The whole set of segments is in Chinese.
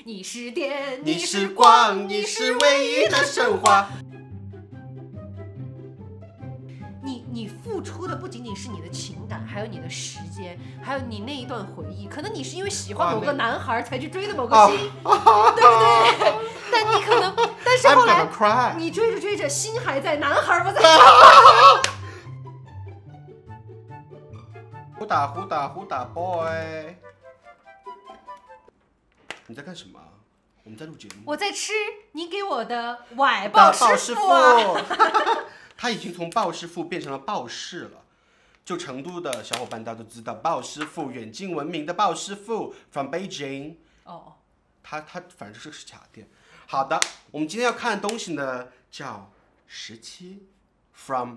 你是电， 你是光，你是唯一的神话。 你付出的不仅仅是你的情感，还有你的时间，还有你那一段回忆。可能你是因为喜欢某个男孩才去追的某个星，对不对？但你可能，但是后来你追着追着，心还在，男孩不在。 呼打呼打呼打 boy， 你在干什么？我们在录节目。 我在吃你给我的崴鲍师傅啊。 他已经从鲍师傅变成了鲍氏了。就成都的小伙伴大家都知道，鲍师傅远近闻名的鲍师傅 from Beijing。 哦， 他反正是家店。好的，我们今天要看的东西呢叫17 from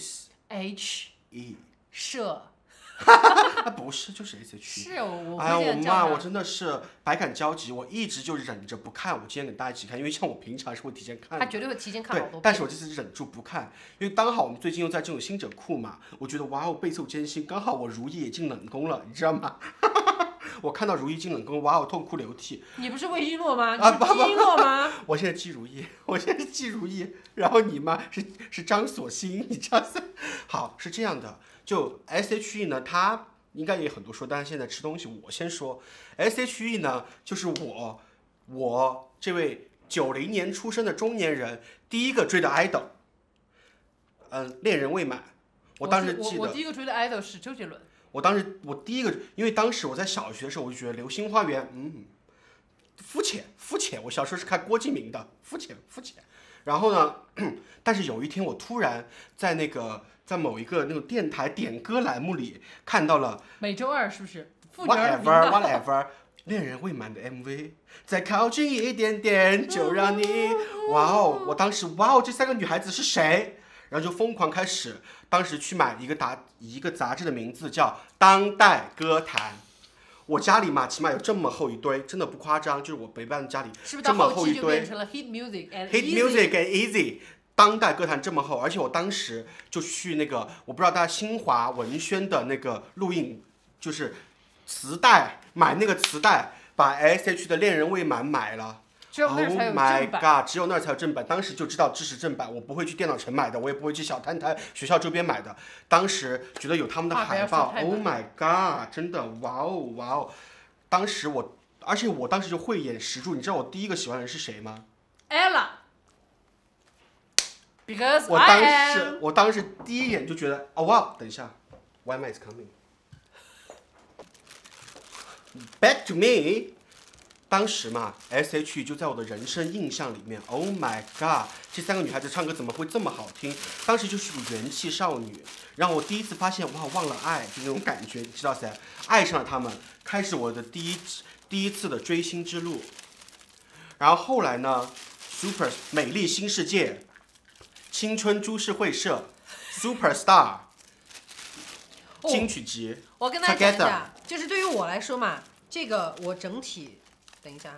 SHE 社。 不是，就是 SHE。 是我哎呀，我妈，我真的是百感交集，我一直就忍着不看。我今天跟大家一起看，因为像我平常是会提前看的， 他绝对会提前看好多遍。 但是我这次忍住不看，因为刚好我们最近又在这种新者库嘛，我觉得哇哦备受艰辛，刚好我如意也进冷宫了，你知道吗？我看到如意进冷宫，哇哦痛哭流涕。 你不是魏璎珞吗？你是姬珞吗？ 我现在姬如意，然后你妈是张所欣，你知道是？好，是这样的，就 SHE 呢，它应该也很多说，但是现在吃东西，我先说 SHE 呢，就是我这位90年出生的中年人第一个追的 idol，恋人未满。我当时记得我第一个追的 idol 是周杰伦。 我第一个，因为当时我在小学的时候，我就觉得《流星花园》肤浅。我小时候是看郭敬明的，肤浅。然后呢，但是有一天我突然在某一个那种电台点歌栏目里看到了每周二是不是 whatever 恋人未满的 MV， 再靠近一点点就让你哇哦！我当时哇哦，这3个女孩子是谁？然后就疯狂开始，当时去买一个杂志的名字叫《当代歌坛》。我家里嘛，起码有这么厚一堆，真的不夸张，就是我陪伴家里这么厚一堆。是不是到后期就变成了 Hit Music and Easy？当代歌坛这么厚，而且我当时就去那个，我不知道大家新华文轩的那个录音，就是磁带，买那个磁带，把 SH 的《恋人未满》买了。 Oh my god！ 只有那儿才有正版，当时就知道支持正版，我不会去电脑城买的，我也不会去小摊摊、学校周边买的。当时觉得有他们的海报 ，Oh my god！ 真的，哇哦！当时而且我当时就慧眼识珠，你知道我第一个喜欢的人是谁吗 ？Ella。Because 我当时第一眼就觉得，哦哇，等一下 ，Why am I coming？Back to me。当时嘛 ，SHE 就在我的人生印象里面 ，Oh my god！ 这3个女孩子唱歌怎么会这么好听？当时就是个元气少女，让我第一次发现，哇，忘了爱，就那种感觉，你知道噻？爱上了她们，开始我的第一次的追星之路。然后后来呢 ，Super 美丽新世界、青春株式会社、Superstar、金曲集。 我跟大家讲一下，就是对于我来说嘛，这个我整体。等一下，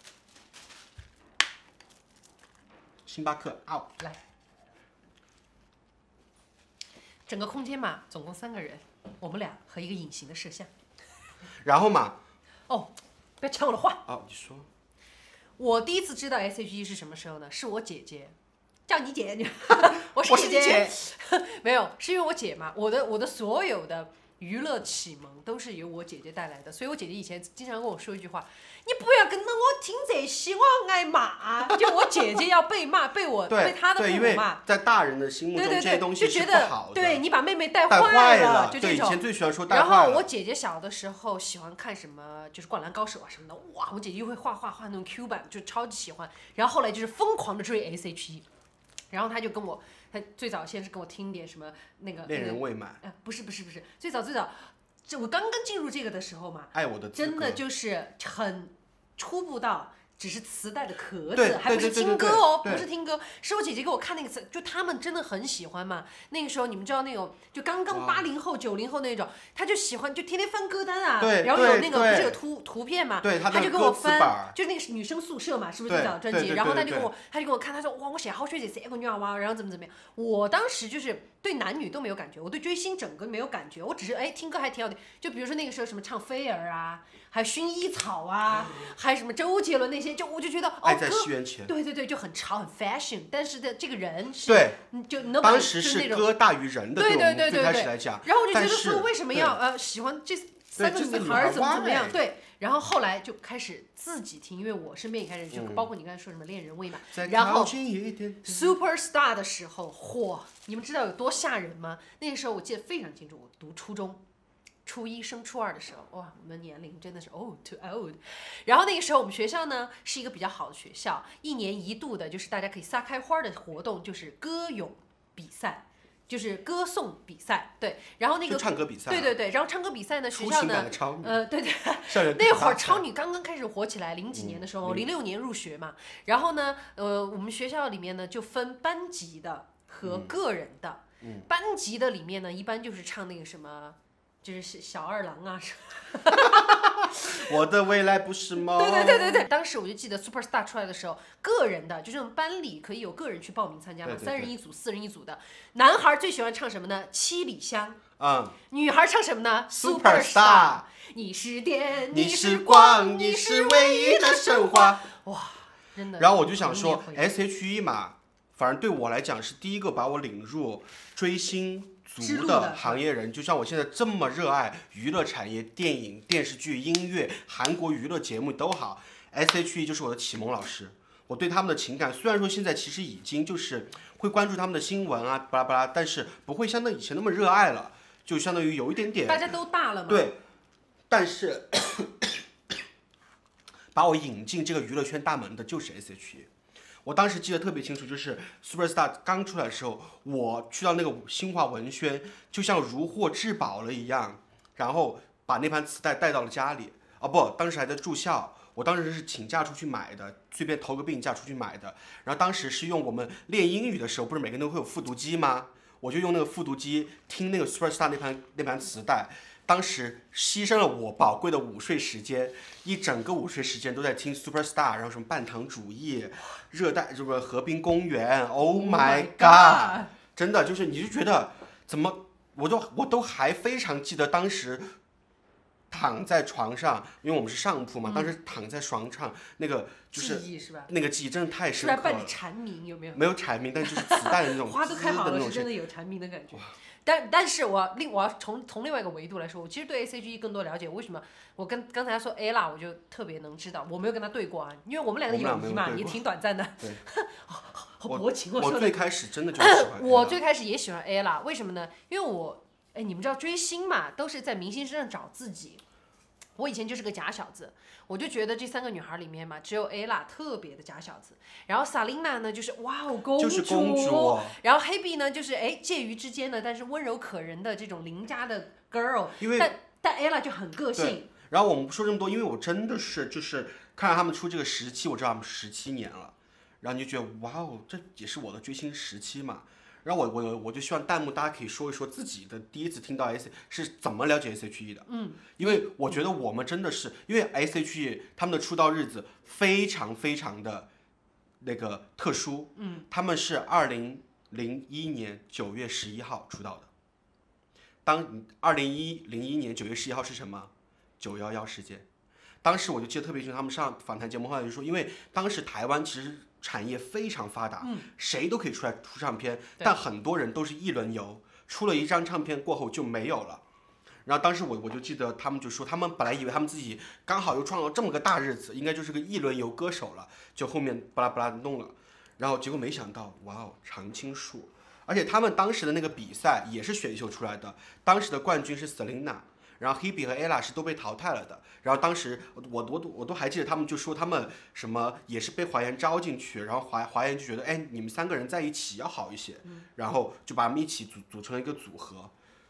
星巴克来，整个空间嘛，总共3个人，我们俩和一个隐形的摄像。 然后嘛， 不要抢我的话。 你说。 我第一次知道 SHE 是什么时候呢？是我姐姐，叫你姐，我是你姐，没有，是因为我姐嘛，我的所有的娱乐启蒙都是由我姐姐带来的，所以我姐姐以前经常跟我说一句话。你不要跟着我听这些，我挨骂。就我姐姐要被骂，被她的父母骂。 在大人的心目中，这些东西是不好的。 对，你把妹妹带坏了，就这种。 以前最喜欢说带坏了。 然后我姐姐小的时候喜欢看什么，就是《灌篮高手》啊什么的，哇！我姐姐又会画那种 Q 版，就超级喜欢。然后后来就是疯狂的追 SHE， 然后她就跟我，她最早先是跟我听点什么那个。 恋人未满。 不是，最早。我刚刚进入这个的时候嘛， 爱我的资格真的就是很初步到只是磁带的壳对子，还不是听歌哦， 对不是听歌，是我姐姐给我看那个磁，就他们真的很喜欢嘛。那个时候你们知道那种，就刚刚80后、90后那种，他就喜欢就天天翻歌单啊， 对然后有那个对不是有图片嘛， 对， 他就给我翻， 板就是那个女生宿舍嘛，是不是最早的专辑？ 对然后他就给我看，他说哇，我写好学姐谁个女娃娃，然后怎么样。我当时就是对男女都没有感觉，我对追星整个没有感觉，我只是听歌还挺好听，就比如说那个时候什么唱飞儿啊。还有薰衣草啊，还有什么周杰伦那些，我就觉得爱在西元前， 对对对，就很潮很 fashion， 但是的这个人是， 对， 就能当时是歌大于人的， 对对对最开始来讲， 然后我就觉得说为什么要喜欢这三个女孩怎么样？对，然后后来就开始自己听，因为我身边也开始就包括你刚才说什么恋人未满，然后 Superstar 的时候，嚯，你们知道有多吓人吗？那个时候我记得非常清楚，我读初中。初一升初二的时候，哇，我们年龄真的是 old too old。然后那个时候我们学校呢是一个比较好的学校，一年一度的就是大家可以撒开花的活动，就是歌咏比赛，就是歌颂比赛。对，然后那个唱歌比赛， 对对对，然后唱歌比赛呢，学校呢，对对，那会儿超女刚刚开始火起来，零几年的时候，06年入学嘛。然后呢，我们学校里面呢就分班级的和个人的，班级的里面呢一般就是唱那个什么。就是小二郎啊， 我的未来不是梦。 对，当时我就记得 Superstar 出来的时候，个人的就是班里可以有个人去报名参加嘛，3人一组、4人一组的。男孩最喜欢唱什么呢？七里香。女孩唱什么呢 ？Superstar。你是电，你是光，你是唯一的神话。哇，真的。 然后我就想说 ，S.H.E 嘛，反正对我来讲是第一个把我领入追星族的行业人，就像我现在这么热爱娱乐产业、电影、电视剧、音乐、韩国娱乐节目都好 ，S.H.E 就是我的启蒙老师。我对他们的情感，虽然说现在其实已经就是会关注他们的新闻啊，巴拉巴拉，但是不会像以前那么热爱了，就相当于有一点点。 大家都大了嘛。 对，但是把我引进这个娱乐圈大门的就是 S.H.E。我当时记得特别清楚，就是 Superstar 刚出来的时候，我去到那个新华文轩，就像如获至宝了一样，然后把那盘磁带带到了家里。不，当时还在住校，我当时是请假出去买的，随便投个病假出去买的。然后当时是用我们练英语的时候，不是每个人都会有复读机吗？我就用那个复读机听那个 Superstar 那盘磁带。当时牺牲了我宝贵的午睡时间，一整个午睡时间都在听 Superstar， 然后什么半糖主义、热带这个河滨公园 ，Oh my god， 真的就是你就觉得怎么，我都还非常记得当时躺在床上，因为我们是上铺嘛，当时躺在床上那个就是记忆是吧？ 那个记忆真的太深刻了。 是不是伴着蝉鸣？有没有？ 没有蝉鸣，但就是磁带的那种花都开好了，是真的有蝉鸣的感觉。但是我要从另外一个维度来说，我其实对 S.H.E 更多了解。为什么？我跟刚才说 Ella， 我就特别能知道，我没有跟他对过啊，因为我们俩的友谊嘛，也挺短暂的。 对， 好薄情。 我最开始真的就喜欢 Ella。 我最开始也喜欢 Ella， 为什么呢？因为你们知道追星嘛，都是在明星身上找自己。我以前就是个假小子，我就觉得这3个女孩里面嘛，只有 Ella 特别的假小子，然后 Selina 呢就是哇哦公主， 就是公主， 然后 Hebe 呢就是介于之间的，但是温柔可人的这种邻家的 girl， 但 Ella 就很个性。 然后我们不说这么多，因为我真的是就是看到他们出这个17，我知道他们17年了，然后你就觉得哇哦，这也是我的追星时期嘛。然后我就希望弹幕大家可以说一说自己的第一次听到 S 是怎么了解 S.H.E 的。因为我觉得我们真的是因为 S.H.E 他们的出道日子非常非常的那个特殊。他们是2001年9月11号出道的。当2001年9月11号是什么？911事件。当时我就记得特别清楚，他们上访谈节目后来就说，因为当时台湾其实产业非常发达，谁都可以出来出唱片，但很多人都是一轮游，出了一张唱片过后就没有了。然后当时我就记得他们就说，他们本来以为他们自己刚好又创造这么个大日子，应该就是个一轮游歌手了，就后面巴拉巴拉弄了，然后结果没想到，哇哦，常青树，而且他们当时的那个比赛也是选秀出来的，当时的冠军是 Selina。然后 Hebe 和 Ella 是都被淘汰了的。然后当时我都还记得他们就说他们什么也是被华研招进去，然后华研就觉得哎你们3个人在一起要好一些，然后就把他们一起组成一个组合。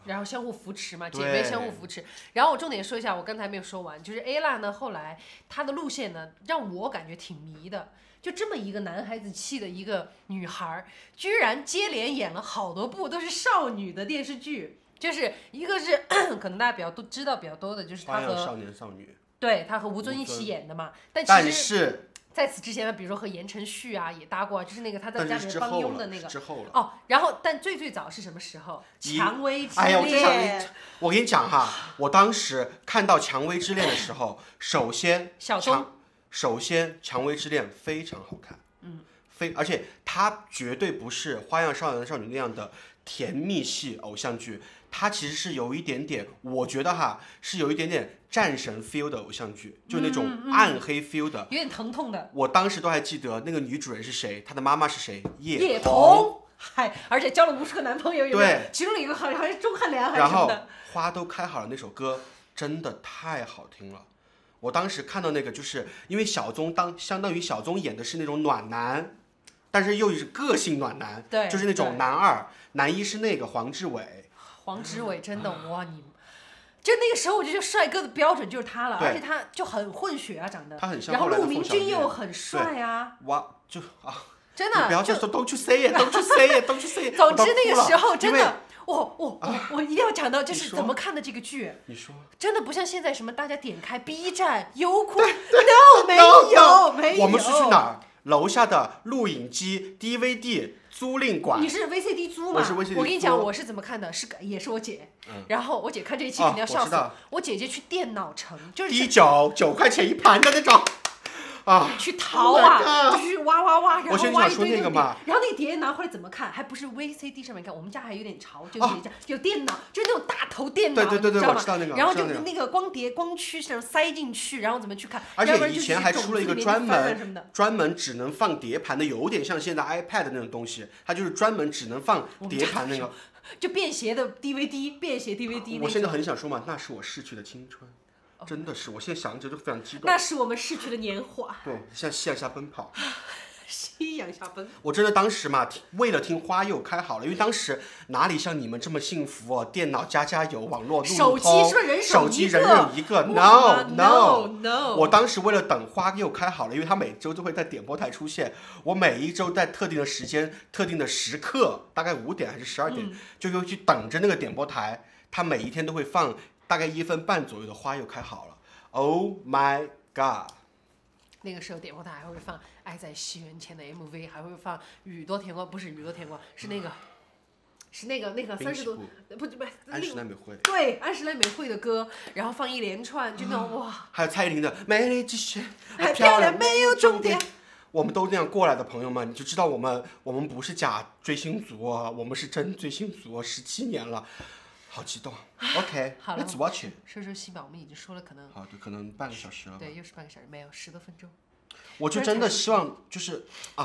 然后相互扶持嘛，姐妹相互扶持。然后我重点说一下，我刚才没有说完，就是 ella 呢，后来她的路线呢，让我感觉挺迷的。就这么一个男孩子气的一个女孩，居然接连演了好多部都是少女的电视剧，就是一个是可能大家都知道比较多的，就是她和少年少女， 对，她和吴尊一起演的嘛。但是在此之前呢，比如说和言承旭啊也搭过，就是那个他在家里面帮佣的那个。 之后了哦，然后但最早是什么时候？蔷薇之恋。 哎呀，我跟你讲哈，我当时看到《蔷薇之恋》的时候，首先《蔷薇之恋》非常好看，而且它绝对不是《花样少男少女》那样的甜蜜系偶像剧，它其实是有一点点，我觉得哈是有一点点战神 feel 的偶像剧，就那种暗黑 feel 的， 有点疼痛的。 我当时都还记得那个女主人是谁，她的妈妈是谁，叶童。嗨，而且交了无数个男朋友，有没有？ 对， 其中有一个好像还是钟汉良还是什么的。 然后花都开好了那首歌真的太好听了。我当时看到那个，就是因为小宗相当于小宗演的是那种暖男，但是又是个性暖男， 对， 就是那种男二，男一是那个黄志伟。 黄志伟真的哇，就那个时候我就觉得帅哥的标准就是他了，而且他就很混血啊，长得。 他很像。 然后陆明君又很帅啊。 哇，就啊。 真的。 不要再说 Don't you say it，Don't you say it，Don't you say it。 总之那个时候真的。我一定要讲到，就是怎么看的这个剧。 你说， 真的不像现在什么大家点开 B 站、优酷 ，no 没有。 我们是去哪儿？楼下的录影机、DVD 租赁馆。 你是 VCD 租吗？ 我是 VCD 租。 我跟你讲，我是怎么看的，也是我姐。然后我姐看这一期肯定要笑死。我姐姐去电脑城，就是 9块钱一盘的那种。 去淘啊，就去挖，然后挖一堆那个嘛。 然后那个碟拿回来怎么看？还不是 VCD 上面看，我们家还有点潮，就有电脑，就是那种大头电脑， 对，我知道那个。 然后就那个光碟、光驱上塞进去，然后怎么去看？ 而且以前还出了一个专门只能放碟盘的，有点像现在 iPad 那种东西，它就是专门只能放碟盘那个。 就便携的 DVD， 便携 DVD。 我现在很想说嘛，那是我逝去的青春。真的是，我现在想着就非常激动。 那是我们逝去的年华。 对，像夕阳下奔跑。 夕阳下奔。 我真的当时嘛，为了听花又开好了，因为当时哪里像你们这么幸福哦，电脑家有，网络路通，手机人人一个。No， 我当时为了等花又开好了，因为它每周都会在点播台出现，我每一周在特定的时间、特定的时刻，大概5点还是12点，就又去等着那个点播台，它每一天都会放。大概1分半左右的花又开好了 ，Oh my god！ 那个时候点播台还会放《爱在西元前》的 MV， 还会放宇多田光，不是宇多田光，是那个30多，不， 安室奈美惠。 对，安室奈美惠的歌，然后放一连串，就那种哇。 还有蔡依林的《美丽极限》，还漂亮没有终点。我们都那样过来的朋友们，你就知道我们不是假追星族啊，我们是真追星族，17年了。好激动 ，OK， 好了 ，Let's watch it。 说戏吧，我们已经说了可能。 好的，可能半个小时了。 对，又是半个小时，没有10多分钟。 我就真的希望就是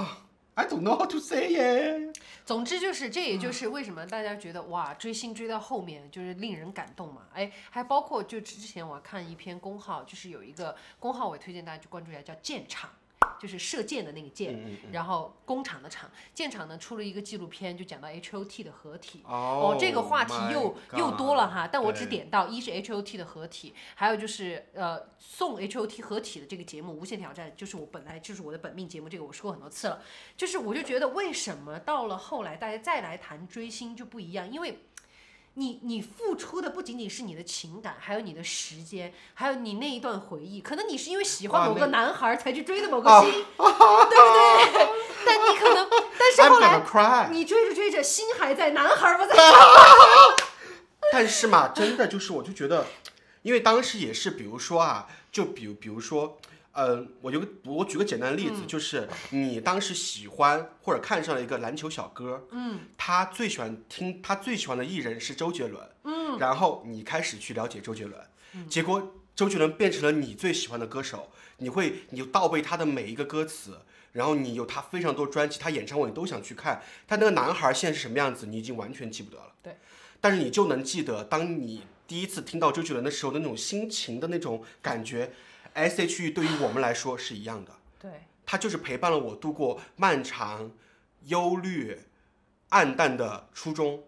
I don't know how to say it。 总之就是，这也就是为什么大家觉得哇，追星追到后面就是令人感动嘛。哎，还包括就之前我看一篇公号，就是有一个公号，我也推荐大家去关注一下，叫箭场。就是射箭的那个箭，然后工厂的厂，箭厂呢出了一个纪录片，就讲到 HOT 的合体。这个话题又多了哈，但我只点到，一是 HOT 的合体，还有就是送 HOT 合体的这个节目《无限挑战》，就是我的本命节目，这个我说过很多次了。就是我就觉得为什么到了后来大家再来谈追星就不一样，因为。你付出的不仅仅是你的情感，还有你的时间，还有你那一段回忆。可能你是因为喜欢某个男孩才去追的某个星，对不对？但是后来你追着追着，心还在，男孩不在。 但是嘛，真的就是我就觉得，因为当时也是，比如说就比如说。我举个简单的例子，就是你当时喜欢或者看上了一个篮球小哥，他最喜欢的艺人是周杰伦，然后你开始去了解周杰伦，结果周杰伦变成了你最喜欢的歌手，你就倒背他的每一个歌词，然后你有他非常多专辑，他演唱会你都想去看，但那个男孩现在是什么样子，你已经完全记不得了。 对， 但是你就能记得，当你第一次听到周杰伦的时候的那种心情的那种感觉。S.H.E 对于我们来说是一样的， 对， 它就是陪伴了我度过漫长、忧虑、暗淡的初中，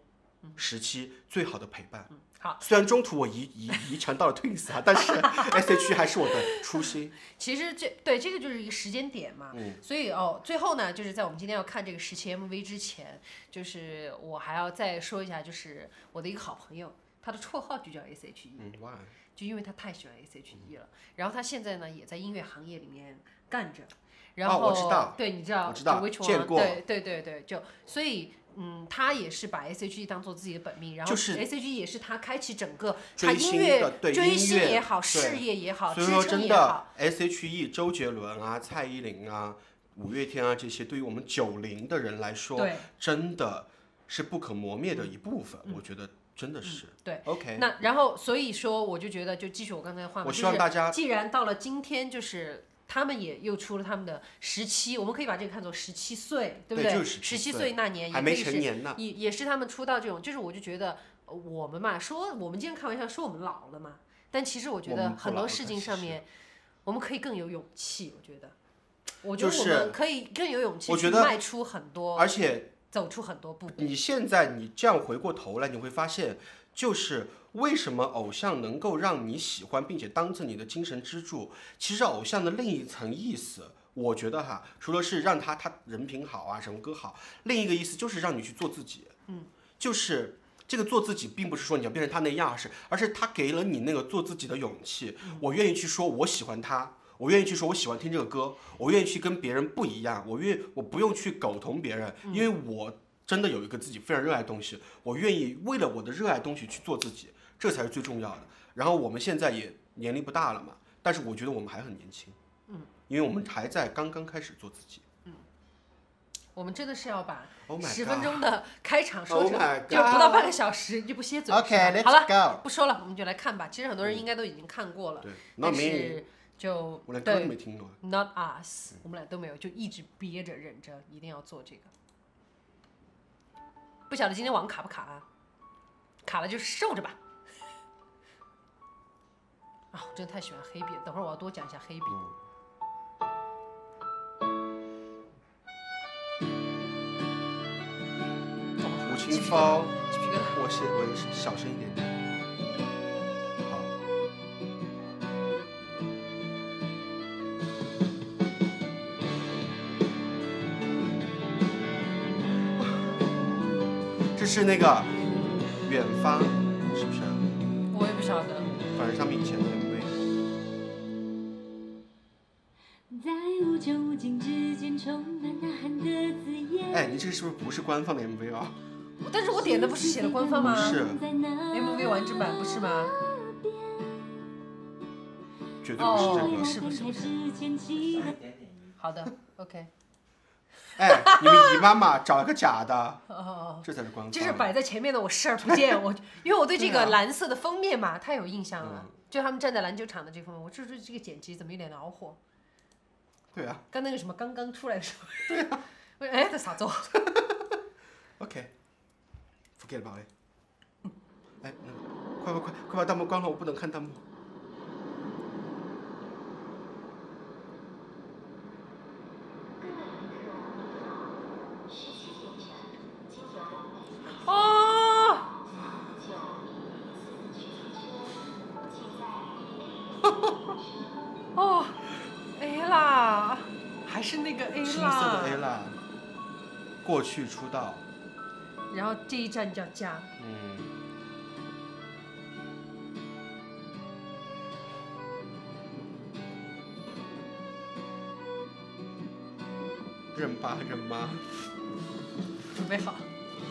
17最好的陪伴。 好， 虽然中途我遗传到了 Twins 啊，但是 S.H.E 还是我的初心。 其实这个就是一个时间点嘛，所以最后呢，就是在我们今天要看这个17 MV 之前，就是我还要再说一下，就是我的一个好朋友，他的绰号就叫 S.H.E，就因为他太喜欢 S.H.E 了，然后他现在呢也在音乐行业里面干着，然后我知道， 对，你知道， 我知道，见过， 对，就所以。他也是把 S.H.E 当做自己的本命，然后 S.H.E 也是他开启整个他音乐追星也好，事业也好， 所以说真的 S.H.E 周杰伦啊、蔡依林啊、五月天啊这些，对于我们90的人来说，真的是不可磨灭的一部分。我觉得真的是。 对 ，OK。 那然后所以说，我就觉得就继续我刚才的话嘛， 我希望大家既然到了今天，就是他们也又出了他们的17，我们可以把这个看作17岁，对不对？17岁那年还没成年呢， 也是他们出道这种，就是我就觉得我们嘛，说我们今天开玩笑说我们老了嘛，但其实我觉得很多事情上面，我们可以更有勇气。我觉得我们可以更有勇气去迈出很多， 而且走出很多步。 你现在你这样回过头来，你会发现，就是为什么偶像能够让你喜欢，并且当成你的精神支柱？其实偶像的另一层意思，我觉得哈，除了是让他人品好啊，什么歌好，另一个意思就是让你去做自己。就是这个做自己，并不是说你要变成他那样，而是他给了你那个做自己的勇气。我愿意去说我喜欢他。我愿意去说，我喜欢听这个歌，我愿意去跟别人不一样，我不用去苟同别人，因为我真的有一个自己非常热爱的东西，我愿意为了我的热爱东西去做自己，这才是最重要的。然后我们现在也年龄不大了嘛，但是我觉得我们还很年轻，因为我们还在刚刚开始做自己。 我们真的是要把 10 分钟的开场说成，就不到半个小时，就不歇嘴。 OK， 好了，不说了，我们就来看吧。其实很多人应该都已经看过了， 对， 但是就我连歌都没听过。 Not us， 我们俩都没有，就一直憋着忍着，一定要做这个。不晓得今天网卡不卡啊？卡了就受着吧。啊，我真的太喜欢黑笔了，等会儿我要多讲一下黑笔。 吴青峰，我小声一点点。这是那个远方，是不是？ 我也不晓得。 反正上面以前的 MV。 在无穷无尽之间充满呐喊的字眼。 哎，你这个是不是官方的 MV 啊？ 但是我点的不是写的官方吗？ 不是 ，MV 完整版不是吗？ 绝对不是这个。 不是。好的 ，OK。 哎，你们姨妈妈找了个假的，这才是官方。 就是摆在前面的我视而不见，因为我对这个蓝色的封面嘛太有印象了，就他们站在篮球场的这个封面，我就是这个剪辑怎么有点恼火。 对啊。 跟那个什么刚刚出来的时候。 对啊。 哎，这啥做 ？OK，forget about it。哎，快把弹幕关了，我不能看弹幕。 ，Ella， 还是那个 Ella， 青涩的 Ella， 过去出道， 然后这一站叫家。 认爸认妈， 准备好。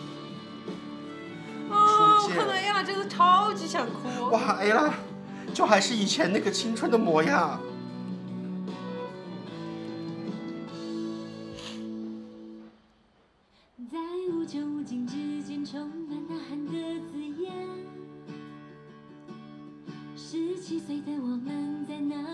初见， 看到 Ella 真的超级想哭。 哇 ，Ella， 就还是以前那个青春的模样。 在无穷无尽之间充满呐喊的字眼。17岁的我们在那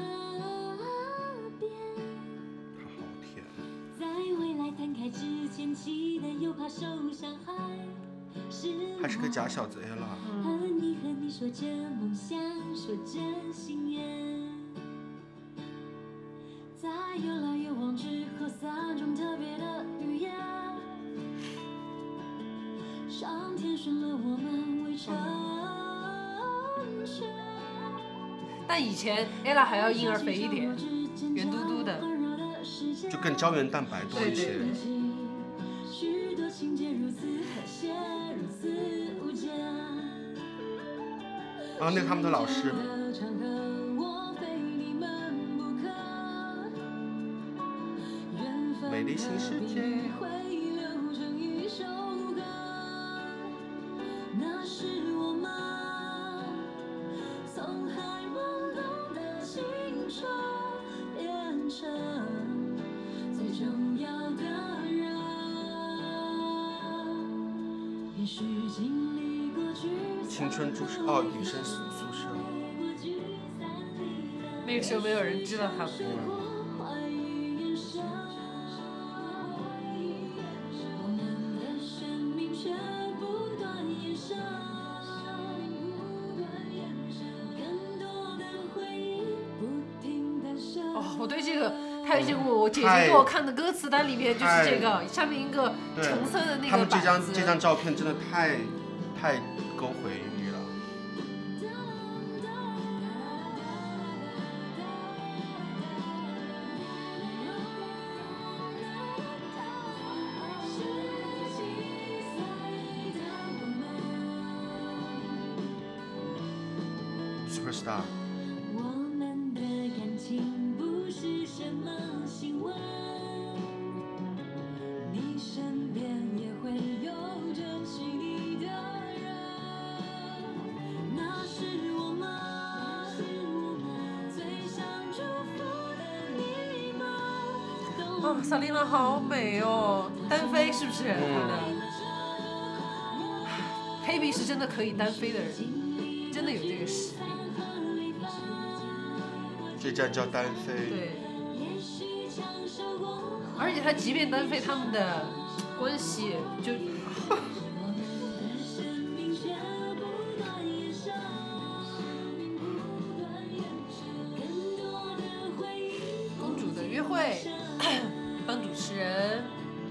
边。 好甜。 在未来摊开之前，记得又怕受伤害。 还是个假小子 Ella。 和你说着梦想，说着心愿。在有来有往之后，3种特别的语言。 上天选了我们为成全。 但以前 ella 还要婴儿肥一点，圆嘟嘟的， 就更胶原蛋白多一些。 对许多情节如此和谐，如此无间。 然后那个他们的老师，美丽新世界。 那是我们从还懵懂的青春变成最重要的人。也许经历过青春宿舍女生宿舍。 那个时候没有人知道他们。我对这个，还有这个我姐姐给我看的歌词单里面就是这个，下面一个橙色的那个他们板子。 这张照片真的太勾回忆了。Superstar。 萨琳娜好美哦，单飞是不是？黑皮是真的可以单飞的人，真的有这个实力。 这站叫单飞。 对。而且他即便单飞，他们的关系就。公主的约会。当主持人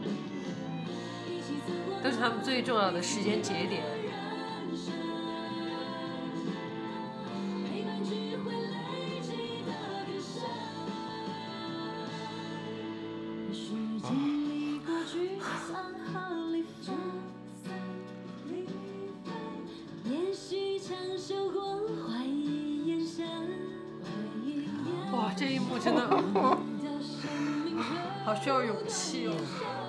都是他们最重要的时间节点。哇，这一幕真的。好需要勇气哦。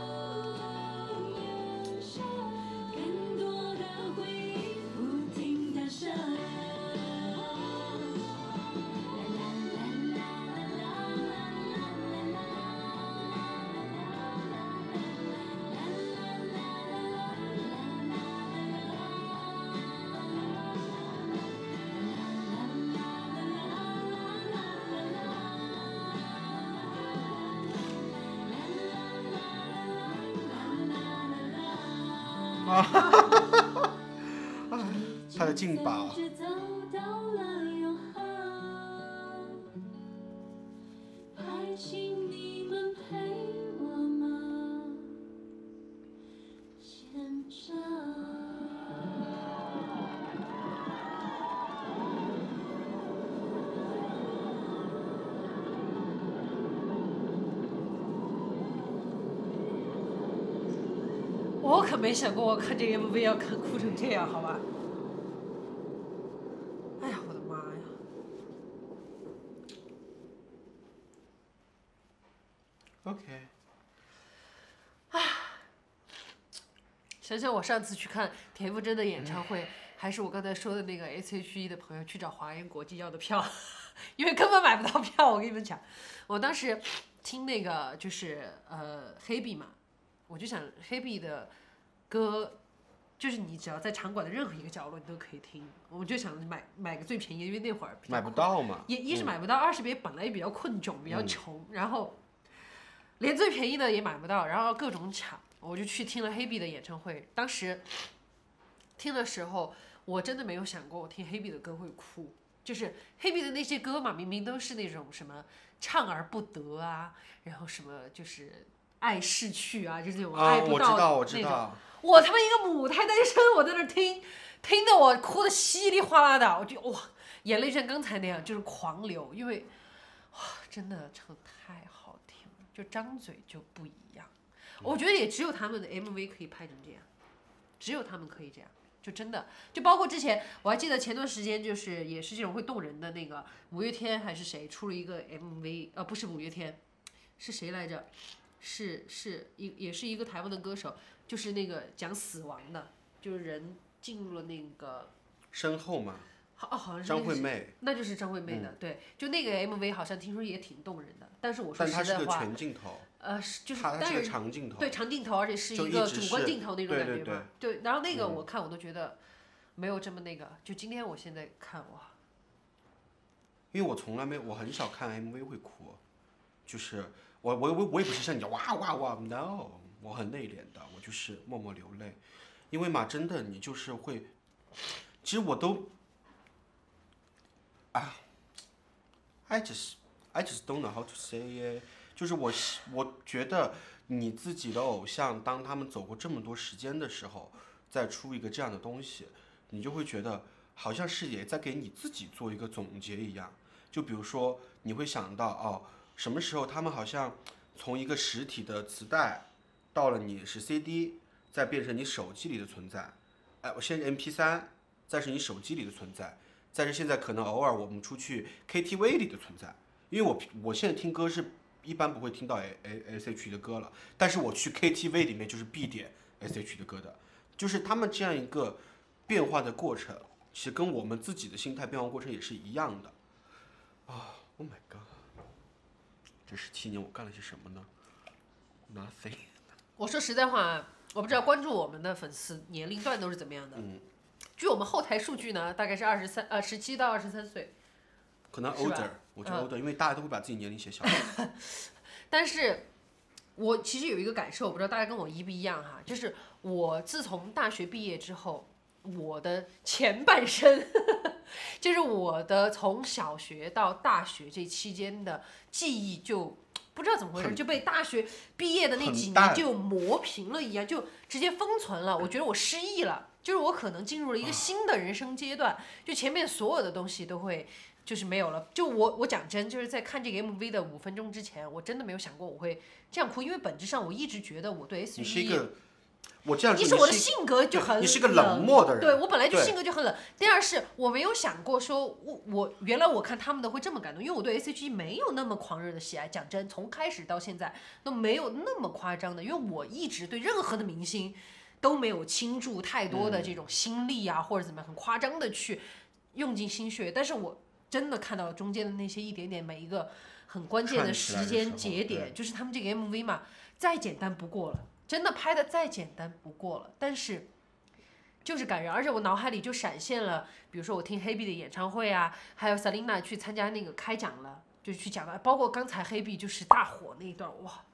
他的劲爆。 我可没想过我看这个 MV 要看哭成这样，好吧？哎呀，我的妈呀！ OK。 想想我上次去看田馥甄的演唱会，还是我刚才说的那个 SHE 的朋友去找华研国际要的票，因为根本买不到票。我跟你们讲，我当时听那个就是黑碧嘛，我就想黑碧的歌，就是你只要在场馆的任何一个角落你都可以听。我就想买个最便宜的，因为那会儿买不到嘛。 一是买不到，二是本来也比较困窘，比较穷，然后连最便宜的也买不到，然后各种抢。我就去听了黑碧的演唱会，当时听的时候，我真的没有想过我听黑碧的歌会哭。就是黑碧的那些歌嘛，明明都是那种什么唱而不得啊，然后什么就是爱逝去啊，就是这种啊， 爱不到我知那种。 道。 我他妈一个母胎单身，我在那听得我哭得稀里哗啦的，我就哇，眼泪像刚才那样就是狂流，因为哇，真的唱得太好听了，就张嘴就不一样。我觉得也只有他们的 MV 可以拍成这样，只有他们可以这样。就真的，就包括之前我还记得前段时间就是也是这种会动人的那个五月天还是谁出了一个 MV，不是五月天，是谁来着？也是一个台湾的歌手，就是那个讲死亡的，就是人进入了那个身后嘛。 好像是张惠妹， 那就是张惠妹的，对，就那个 MV 好像听说也挺动人的，但是我说但它是个实在话， 全镜头， 就是它是个但是长镜头， 对长镜头，而且是一个主观镜头那种感觉嘛，对，然后那个我看我都觉得没有这么那个，就今天我现在看哇， 因为我从来没，我很少看 MV 会哭，就是我也不是像你哇哇哇 ，no， 我很内敛的，我就是默默流泪，因为嘛，真的你就是会，其实我都I just don't know how to say it， 就是我觉得你自己的偶像，当他们走过这么多时间的时候，再出一个这样的东西，你就会觉得好像是也在给你自己做一个总结一样。就比如说，你会想到哦，什么时候他们好像从一个实体的磁带，到了你是 CD， 再变成你手机里的存在，我先是 MP3， 再是你手机里的存在。再是现在可能偶尔我们出去 KTV 里的存在，因为我现在听歌是一般不会听到 SH 的歌了，但是我去 KTV 里面就是必点 SH 的歌的，就是他们这样一个变化的过程，其实跟我们自己的心态变化过程也是一样的。Oh my god， 这17年我干了些什么呢 ？Nothing。 我说实在话，我不知道关注我们的粉丝年龄段都是怎么样的。据我们后台数据呢，大概是17到23岁， 可能 older， 我觉得 older，因为大家都会把自己年龄写小。 但是，我其实有一个感受，我不知道大家跟我一不一样哈，就是我自从大学毕业之后，我的前半生，就是我的从小学到大学这期间的记忆就。不知道怎么回事，就被大学毕业的那几年就磨平了一样，就直接封存了。我觉得我失忆了，就是我可能进入了一个新的人生阶段，就前面所有的东西都会就是没有了。就我讲真，就是在看这个 MV 的5分钟之前，我真的没有想过我会这样哭，因为本质上我一直觉得我对 S.H.E。你是一个我这样说， 一是我的性格就很冷， 你是个冷漠的人， 对我本来就性格就很冷。第二是我没有想过说我原来我看他们的会这么感动，因为我对 S.H.E 没有那么狂热的喜爱。讲真，从开始到现在都没有那么夸张的，因为我一直对任何的明星都没有倾注太多的这种心力啊，或者怎么样很夸张的去用尽心血。但是我真的看到了中间的那些一点点每一个很关键的时间节点，就是他们这个 MV 嘛，再简单不过了。真的拍的再简单不过了，但是就是感人，而且我脑海里就闪现了，比如说我听黑碧的演唱会啊，还有 Selina 去参加那个开讲了，就去讲了，包括刚才黑碧就是大火那一段，哇，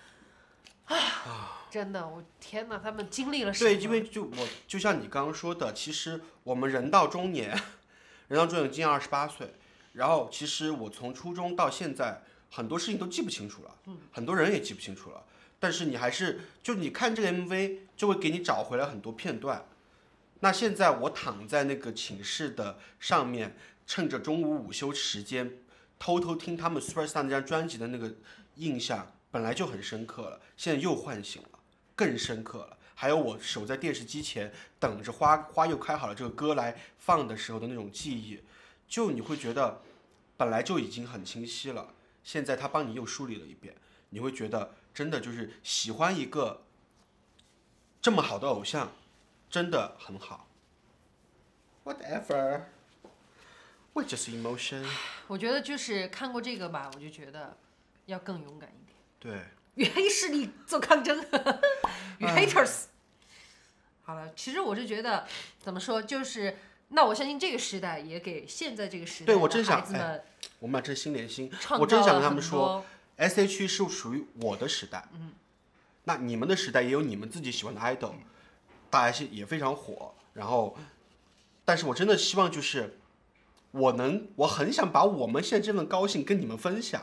真的，我天哪，他们经历了什么？ 对，因为就像你刚刚说的，其实我们人到中年，今年28岁，然后其实我从初中到现在，很多事情都记不清楚了，很多人也记不清楚了。但是你还是，就你看这个 MV 就会给你找回来很多片段。那现在我躺在那个寝室的上面，趁着中午午休时间，偷偷听他们 Superstar 那张专辑的那个印象，本来就很深刻了，现在又唤醒了，更深刻了。还有我守在电视机前，等着花又开好了这个歌来放的时候的那种记忆，就你会觉得本来就已经很清晰了，现在他帮你又梳理了一遍，你会觉得。真的就是喜欢一个这么好的偶像，真的很好。Whatever， 我just emotion。 我觉得就是看过这个吧，我就觉得要更勇敢一点。 对， 与黑势力做抗争，与 haters。好了，其实我是觉得怎么说，就是那我相信这个时代也给现在这个时代的孩子们， 我们俩真心连心。 我真想跟他们说。S.H.E 是属于我的时代，那你们的时代也有你们自己喜欢的 idol，大家也非常火。然后，但是我真的希望就是，我很想把我们现在这份高兴跟你们分享，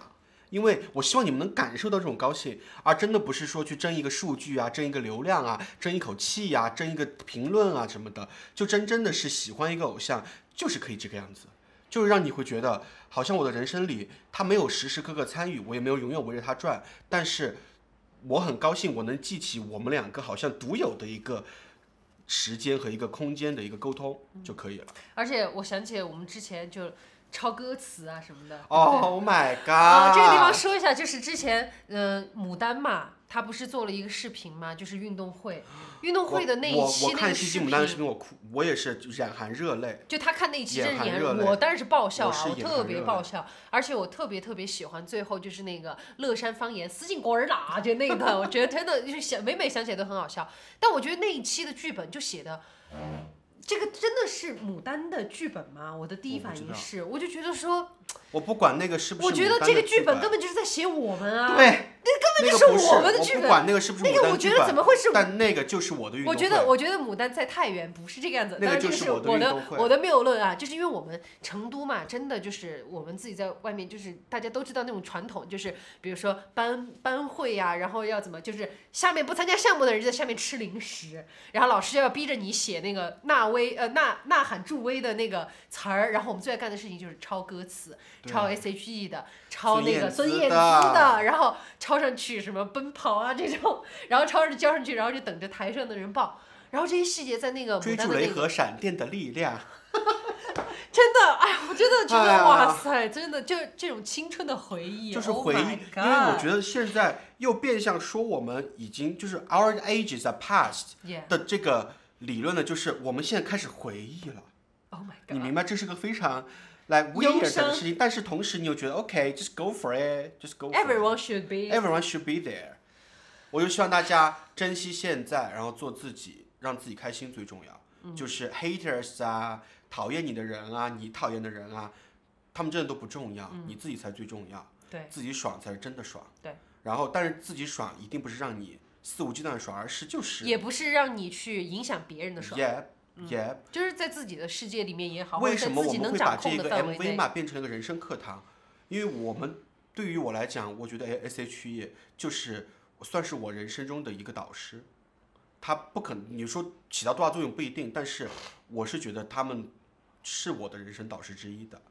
因为我希望你们能感受到这种高兴，而真的不是说去争一个数据啊，争一个流量啊，争一口气啊，争一个评论啊什么的，就真的是喜欢一个偶像，就是可以这个样子，就是让你会觉得好像我的人生里他没有时时刻刻参与，我也没有永远围着他转，但是我很高兴我能记起我们两个好像独有的一个时间和一个空间的一个沟通就可以了。 而且我想起我们之前就抄歌词啊什么的。 Oh my god！ 这个地方说一下，就是之前牡丹嘛，他不是做了一个视频嘛，就是运动会的那一期我看那个视西牡丹的视频我哭，我也是眼含热泪。 就他看那一期真是眼含热泪我当然是爆笑啊， 我是眼含特别热泪爆笑，而且我特别喜欢最后就是那个乐山方言死进果儿啦，就那个段，我觉得真的就是每想起来都很好笑。但我觉得那一期的剧本就写的。这个真的是牡丹的剧本吗？我的第一反应是，我就觉得说， 我不管那个是不是， 我觉得这个剧本根本本就是在写我们啊， 对， 根本就是我们的剧本。 我不管那个是不是牡丹剧本， 那个我觉得怎么会是？ 但那个就是我的运动会。 我觉得牡丹在太原不是这个样子， 那个就是我的运动会。 我的谬论啊，就是因为我们成都嘛，真的就是我们自己在外面，就是大家都知道那种传统，就是比如说班会呀、然后要怎么，就是下面不参加项目的人就在下面吃零食，然后老师就要逼着你写那个呐喊助威的那个词儿，然后我们最爱干的事情就是抄歌词，抄 S.H.E 的，抄那个孙燕姿的，然后抄上去什么奔跑啊这种，然后抄着交上去，然后就等着台上的人报。然后这些细节在那个追逐雷和闪电的力量， 真的，哎，我真的觉得哇塞，真的就这种青春的回忆， 就是回忆，因为我觉得现在又变相说我们已经就是 our ages are past 的这个理论呢，就是我们现在开始回忆了。 Oh my god！ 你明白这是个非常weird 的事情，但是同时你又觉得 OK，just go for it，just go for it。Everyone should be there。我就希望大家珍惜现在，然后做自己，让自己开心最重要。就是 haters 啊，讨厌你的人啊，你讨厌的人啊，他们真的都不重要，你自己才最重要。 对， 自己爽才是真的爽。 对。 然后，但是自己爽一定不是让你肆无忌惮的爽，而是也不是让你去影响别人的爽。 就是在自己的世界里面也好， 为什么我们会把这个 MV 嘛变成了一个人生课堂？因为对于我来讲，我觉得 S.H.E 就是算是我人生中的一个导师。他不可能，你说起到多大作用不一定，但是我是觉得他们是我的人生导师之一的，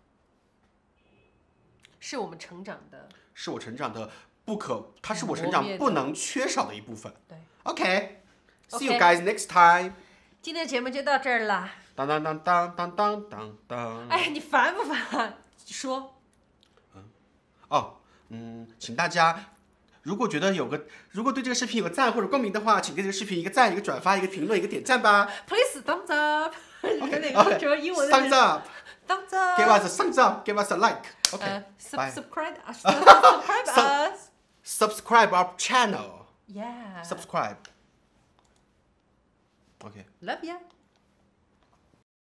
是我们成长的， 是我成长的他是我成长不能缺少的一部分。 对 ，OK，See you guys next time。 今天的节目就到这儿了。 当当当当当当当当。 哎，你烦不烦？说。 请大家，如果对这个视频有个赞或者共鸣的话，请给这个视频一个赞、一个转发、一个评论、一个点赞吧。 Please thumbs up。 Okay. 什么英文 ？Thumbs up。 Thumbs up。 Give us a thumbs up. Give us a like. Okay. Subscribe us. Subscribe our channel. Yeah. Subscribe. Okay. Love ya.